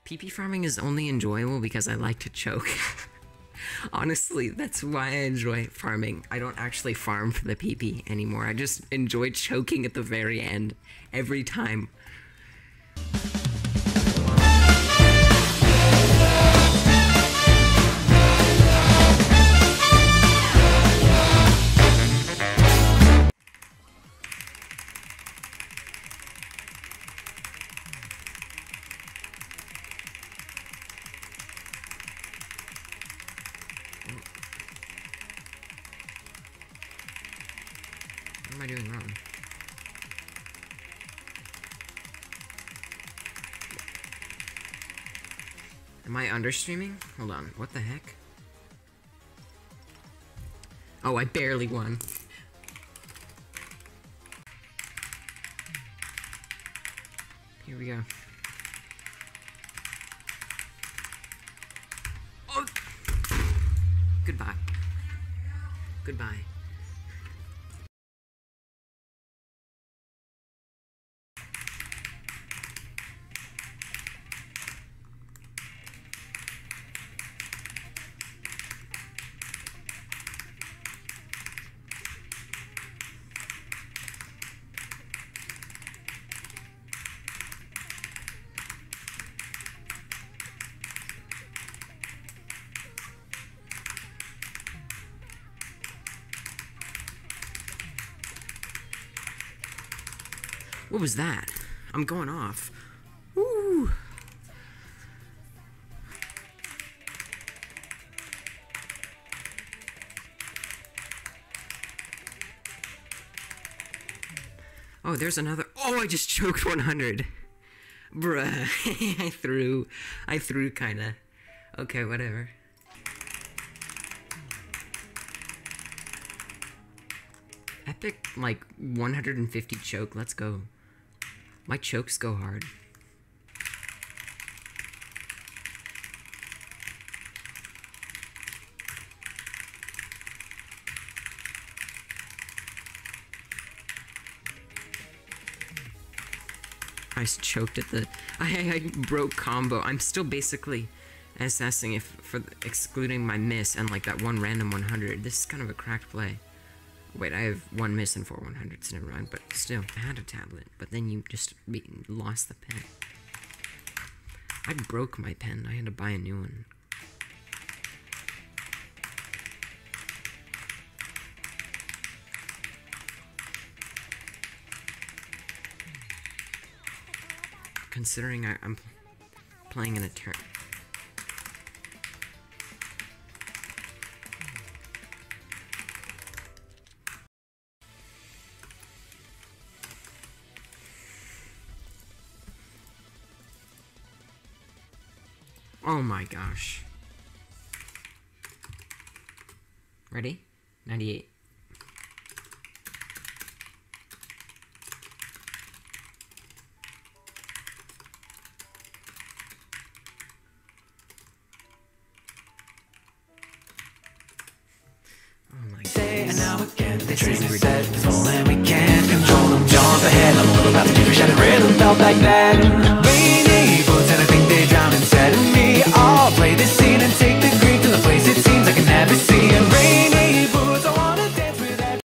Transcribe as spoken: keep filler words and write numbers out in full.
P P farming is only enjoyable because I like to choke. Honestly, that's why I enjoy farming. I don't actually farm for the P P anymore. I just enjoy choking at the very end every time. What am I doing wrong? Am I understreaming? Hold on, what the heck? Oh, I barely won. Here we go. Oh! Goodbye. Goodbye. What was that? I'm going off. Woo! Oh, there's another. Oh, I just choked one hundred. Bruh. I threw. I threw kinda. Okay, whatever. Epic, like, one hundred fifty choke. Let's go. My chokes go hard. I choked at the... I, I broke combo. I'm still basically assessing if for excluding my miss and like that one random one hundred. This is kind of a cracked play. Wait, I have one miss and four one hundreds, never mind, but still, I had a tablet, but then you just be, lost the pen. I broke my pen, I had to buy a new one. Considering I, I'm playing in a turn. Oh my gosh. Ready? ninety-eight. Oh my god. And now again, the trees are set full and we can't control them. Jump ahead, I'm a little about to do shattered rhythm. Felt like that.